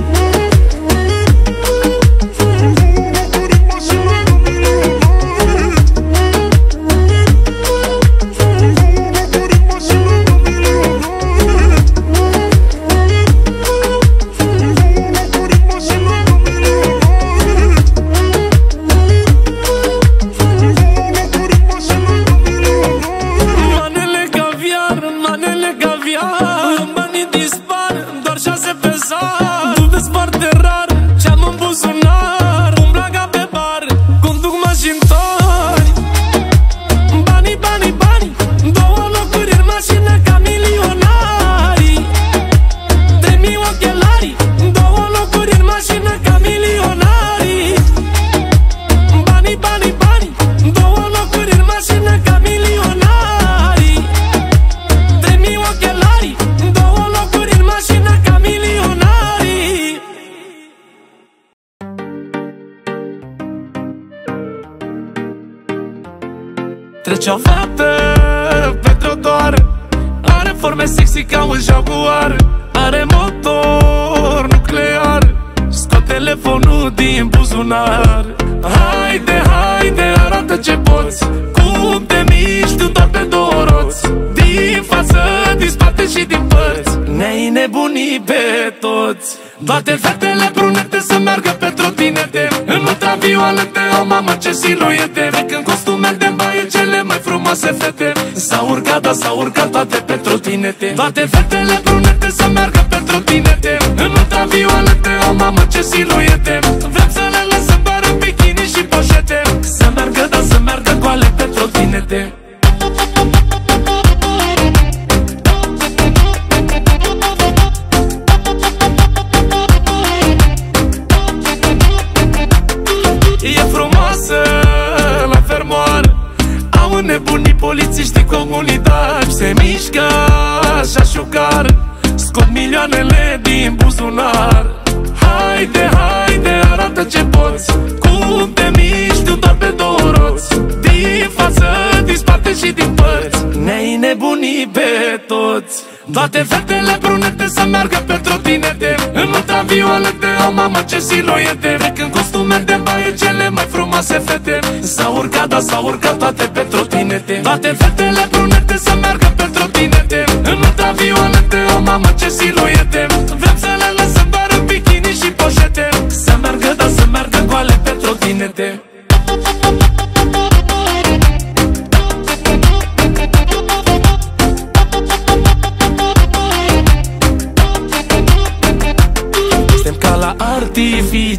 Trece o fată pe trotuar, are forme sexy ca un jaguar. Are motor nuclear, scot telefonul din buzunar. Haide, haide, arată ce poți, cum te miști tu doar pe două roți. Din față, din spate și din părți, ne-ai nebunit pe toți. Toate fetele brunete să meargă pe trotinete, în ultravioalete, o mamă ce siluete. Trec în costume de baie cele mai frumoase fete. S-au urcat, da, s-au urcat toate pe trotinete. Toate fetele brunete să meargă pe trotinete, în ultravioalete, o mamă ce siluete. Vrem să le lăsăm doar în bikini și poșete, să meargă, da, să meargă goale pe trotinete. E frumoasă la fermoar, au înnebunit polițiștii comunitari. Se mișcă așa șucar, scot milioanele din buzunar. Haide, haide, arată ce poți, cum te miști tu doar pe două roți. Din față, din spate și din părți, ne-ai nebunit pe toți. Toate fetele brunete să meargă pe trotinete, în ultravioalete, o mamă ce siluete. Trec în costume de baie cele mai frumoase fete. S-au urcat, da, s-au urcat toate pe trotinete. Toate fetele brunete să meargă pe trotinete, în ultravioalete, o mamă ce siluete. Vrem să le lăsăm doar în bikini și poșete, să meargă, da, să meargă goale pe trotinete.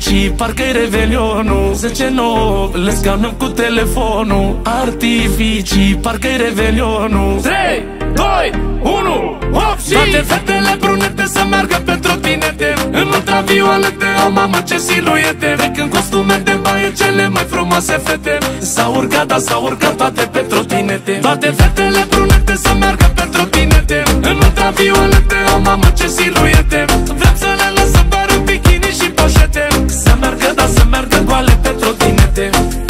Artificii, parcă-i revelionul zece nouă, le scanăm cu telefonul. Artificii, parcă-i revelionul. Trei, doi, unu, hop și toate fetele brunete să meargă pe trotinete, în ultraviolete, o mamă ce siluete. Trec în costume de baie cele mai frumoase fete. S-au urcat, da, s-au urcat toate pe trotinete. Toate fetele brunete să meargă pe trotinete, în ultraviolete, o mamă ce siluete. Vrem să le lăsăm doar în bikini și poșete, să meargă, da, să meargă goale pe trotinete.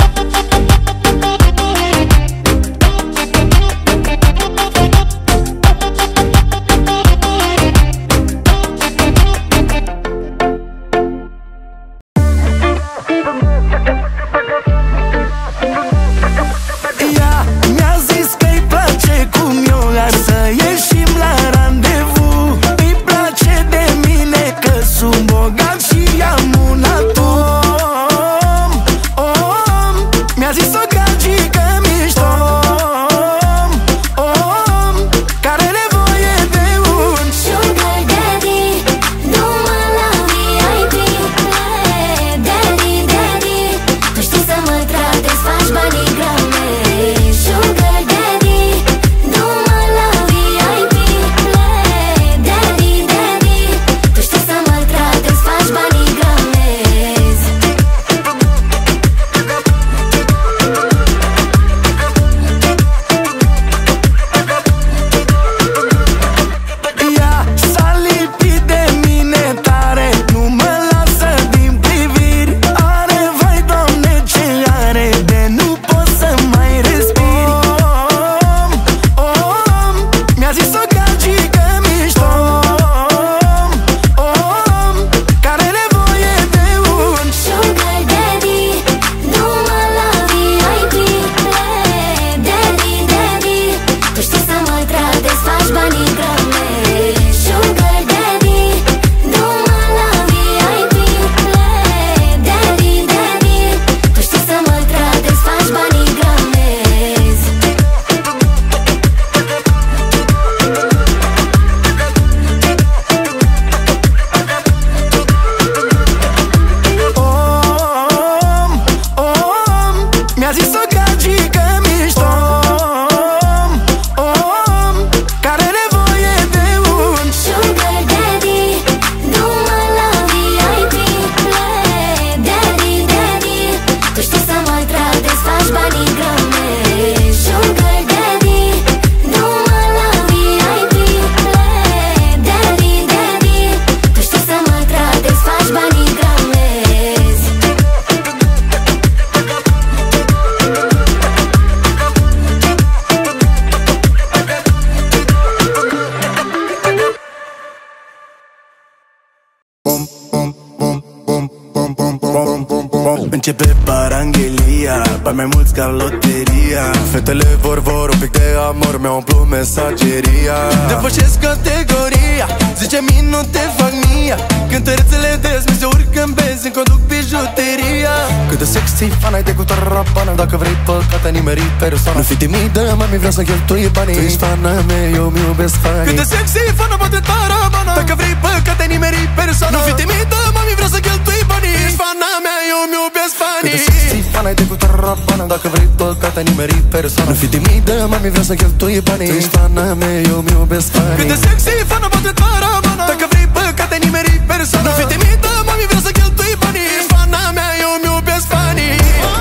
Începe paranghelia, bani mai mulți ca loteria. Fetele vor, vor un pic de amor, mi-au umplut mesageria. Depășesc categoria, zice minute fac mia. Cântărețele desmi se urcă în benzi, îmi conduc bijuteria. Cât de sexy fan ai de cu tarapana. Dacă vrei păcate ai nimerit persoana. Nu fi timidă, mami, vreau să cheltui banii. Tu ești fana mea, eu mi iubesc fanii. Cât de sexy fan poate tarapana. Dacă vrei păcate ai nimerit persoana. Nu fi timidă, mami, vreau să cheltui banii. Tu ești fana mea, eu mi iubesc fanii. Cât de sexy fan ai de cu tarapana. Dacă vrei păcate ai nimerit persoana. Nu fi timidă, mami, vreau să cheltui banii. Tu ești fana mea, eu mi iubesc fanii. Cât de sexy fan poate tarapana. Dacă vrei păcate ai nimerit persoana. Nu fi timidă, mami, vreau să cheltui banii. Tu ești fana mea, eu mi iubesc fanii.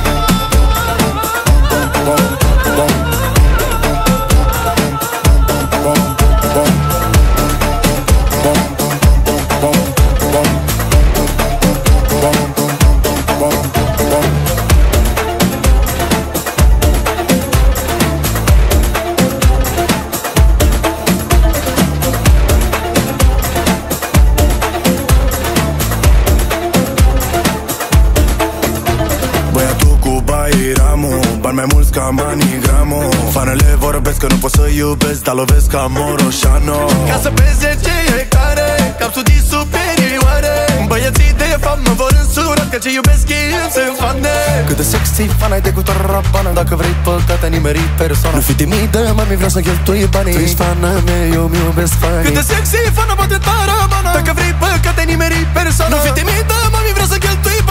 Bani mai mulți ca manigramul. Fanele vorbesc că nu pot să iubesc, dar lovesc ca Moroșano. Ca să pe zece hectare, cap studii superioare. Băieții de fapt mă vor însura, că ce iubesc ei îmi sunt fane. Cât de sexy fan ai de cu tarapana. Dacă vrei păcate ai nimerit persoana. Nu fi timidă, mami, vreau să cheltui banii. Tu ești fana mea, eu mi iubesc fanii. Cât de sexy fan poate tarapana. Dacă vrei păcate ai nimerit persoana. Nu fi timidă, mami, vreau să cheltui banii.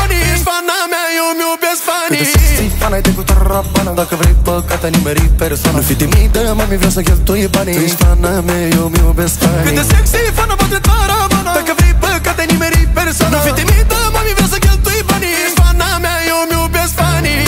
eu mi-iubesc fanii. Cât de sexy fan ai de cu tarabana. Dacă vrei păcate, nimeri persoana. Nu fi timidă, mami, vreau să cheltui banii. Tu ești fana mea, eu mi-iubesc fanii. Cât de sexy fan ai de tarabana. Dacă vrei păcate, nimeri persoana. Nu fi timidă, mami, vreau să cheltui banii. Ești fana mea, eu mi-iubesc fanii.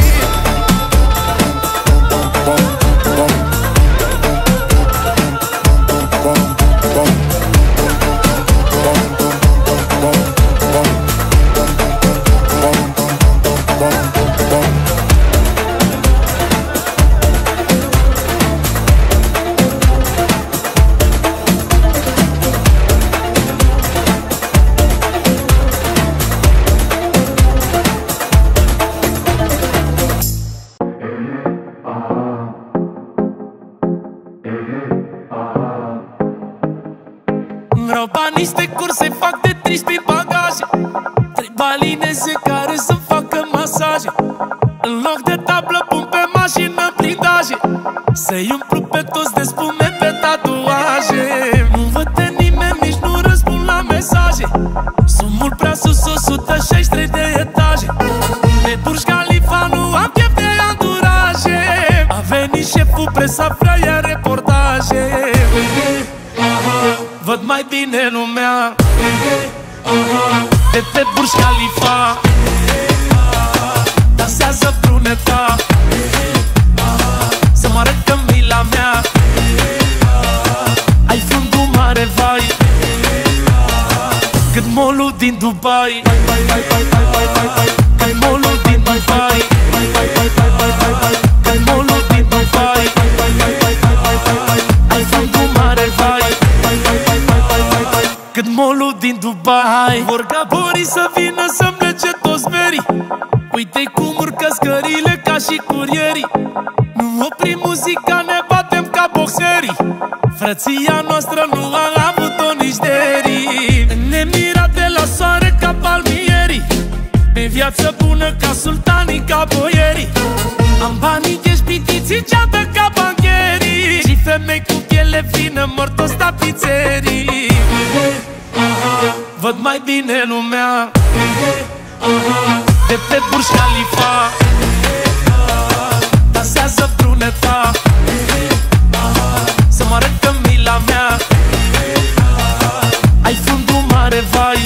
Vreau banii de curse, fac de triști prin bagaje. Trei balineze care să-mi facă masaje. În loc de tablă pun pe mașină blindaje. Să-i umplu pe toți de spume pe tatuaje. Nu văd de nimeni, nici nu răspund la mesaje. Sunt mult prea sus, o sută șaizeci și trei de etaje. Pe Burj Khalifa nu am chef de anduraje. A venit șeful, presa vrea ia reportaje. Văd mai bine lumea de pe Burj Khalifa. Dansează bruneta, să mă arăt că mila mea. Ai fundul mare, vai, cât molul din Dubai. Cât molul din Dubai. Cât molul din Dubai. Ai fundul mare, vai, cât molul din Dubai. Vor ca borii să vină să-mi lege toți berii. Uite-i cum urcă scările ca și curierii. Nu oprim muzica, ne batem ca boxerii. Frăția noastră nu a avut-o nici derii. Ne mira de la soare ca palmierii. Pe viață bună ca sultanii, ca boierii. Am banii, ești pitiții, ceată ca bancherii. Și femei cu piele fină, mor toți la pizzerii. Văd mai bine lumea de pe Burj Khalifa. Dansează bruneta, să mă arăt că mila mea. Ai fundul mare, vai,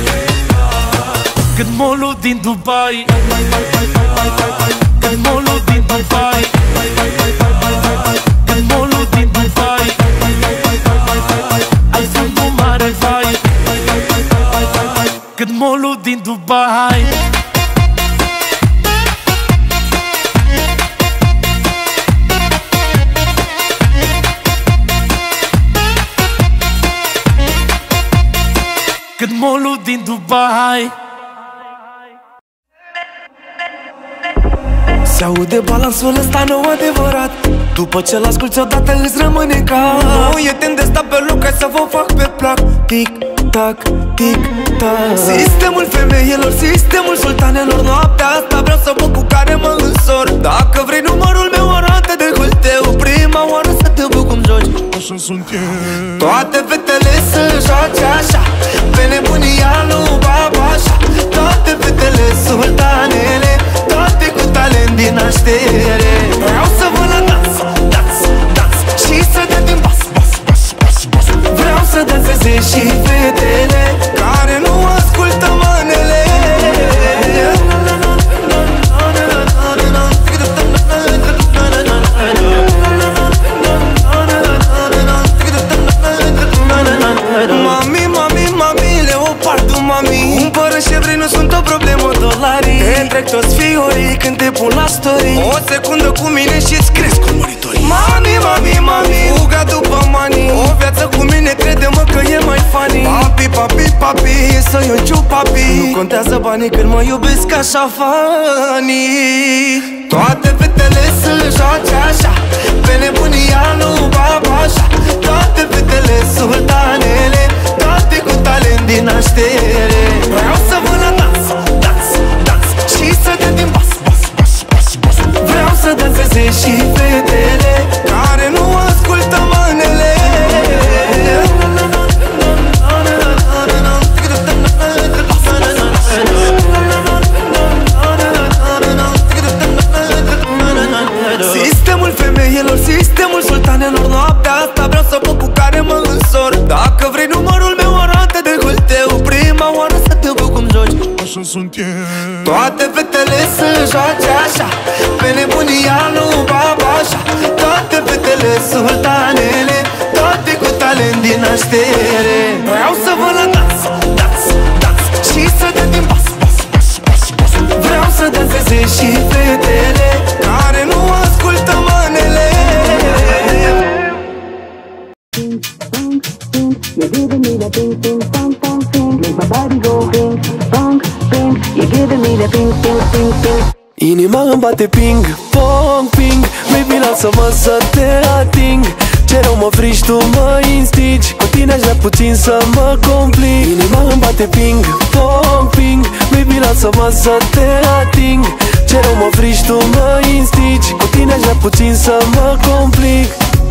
cât molul din Dubai. Cât molul din Dubai. Cât molul din Dubai. Ai fundul mare, vai, cât molul din Dubai. Cât molul din Dubai. Se aude balansul ăsta nou adevărat. După ce l-asculti odată îți rămâne ca. Nu e timp de sta pe loc, hai să vă fac pe plac. Tic, tac, tic, tac. Sistemul femeilor, sistemul sultanelor. Noaptea asta vreau să vă cu care mă însor. Dacă vrei numărul meu, arată de hâlteu. Prima oară să te văd cum joci. Așa sunt eu. Toate fetele să joace așa, pe nebunia lui Babașa. Toate fetele sultanele, toate cu talent din naștere. Vreau să vă la dans, dans, dans și să dea din bas, bas, bas, bas, bas. Vreau să danseze și fetele care nu ascultă manele. Mami, mami, mami, leopardul, mami. Cumpără ce vrei, nu sunt o problemă, dolarii. Te întrec toți fiorii când te pun la story. O secundă cu mine și-ți cresc urmăritorii. Mami, mami, mami, fuga după mani. O viață cu mine, crede-mă că e mai funny. Papi, papi, papi, să eu ciu papi. Nu contează banii când mă iubesc așa funny. Toate fetele să joace așa, pe nebunia lui Babașa. Toate fetele sultanele, toate cu talent din naștere. Vreau să vă la dans, dans, dans și să dea din bas, bas, bas, bas, bas. Vreau să danseze și fetele care nu ascultă manele. sunt eu. Toate fetele să joace așa, pe nebunia lui Babașa. Toate fetele sultanele, toate cu talent din naștere. Vreau să vă la dans, dans, dans și să dă din bas, bas, bas, bas, bas. Vreau să danseze și fetele care nu ascultă manele. You're giving me that ping, ping, pong, pong, ping. Make my body go ping, pong, ping. You're giving me that ping, ping, ping, ping. Inima îmi bate ping, pong, ping. Baby, lasă-mă să te ating. Ce rău mă frici, tu mă instigi. Cu tine aș vrea puțin să mă complic. Inima îmi bate ping, pong, ping. Baby, lasă-mă să te ating. Ce rău mă frici, tu mă instigi. Cu tine aș vrea puțin să mă complic.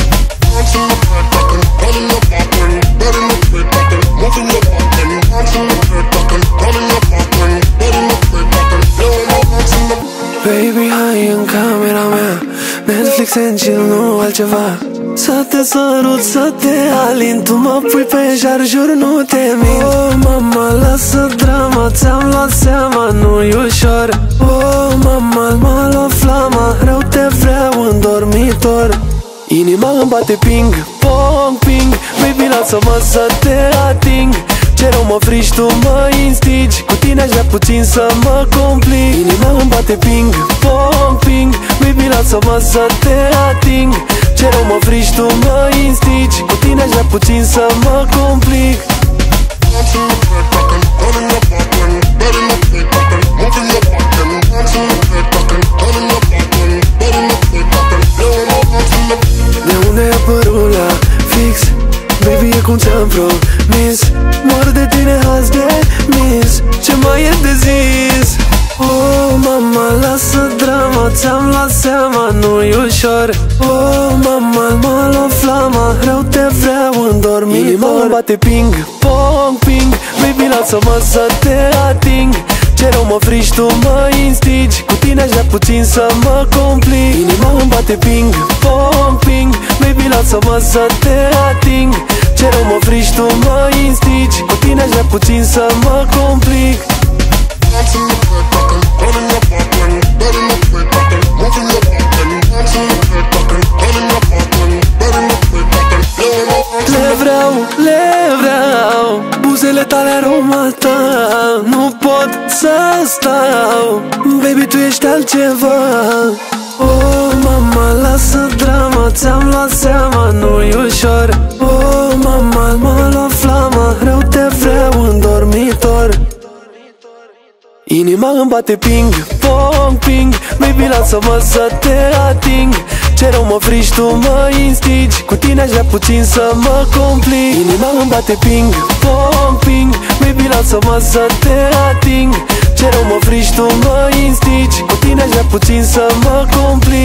Baby, hai în camera mea, Netflix and chill, nu altceva. Să te sărut, să te alin, tu mă pui pe jar, jur, nu te mint. Oh, mama, lasă drama, ți-am luat seama, nu-i ușor. Oh, mama, m-a luat flama, rău te vreau în dormitor. Inima îmi bate ping, pong, ping. Baby, lasă-mă să te ating. Ce rău mă frici, tu mă instigi. Cu tine aș vrea puțin să mă complic. Inima îmi bate ping, pong, ping. Baby, lasă-mă să te ating. Ce rău mă frici, tu mă instigi. Cu tine aș vrea puțin să mă complic. De unde ai apărut la fix? Baby, e cum ți-am promis. Mor de tine azi de mis. Ce mai e de zis? Oh, mama, lasă drama, ți-am luat seama, nu-i ușor. Oh, mama, m-a luat flama, rău te vreau în dormitor. Inima îmi bate ping, pong, ping. Baby, lasă-mă să te ating. Ce rău mă frici, tu mă instigi. Cu tine aș vrea puțin să mă complic. Inima îmi bate ping, pong, ping. Baby, lasă-mă să te ating. Ce rău mă frici, tu mă instigi. Cu tine aș vrea puțin să mă complic. Le vreau, le vreau, buzele tale, aroma ta. Nu pot să stau, baby, tu ești altceva. Oh, mama, lasă drama, ți-am luat seama, nu-i ușor. Oh, mama, m-a luat flama, rău te vreau în dormitor. Inima îmi bate ping, pong, ping. Baby, lasă-mă să te ating. Ce rău mă frici, tu mă instigi. Cu tine aș vrea puțin să mă complic. Inima îmi bate ping, pong, ping. Baby, lasă-mă să te ating. Ce rău mă frici, tu mă instigi. Cu tine aș vrea puțin să mă complic.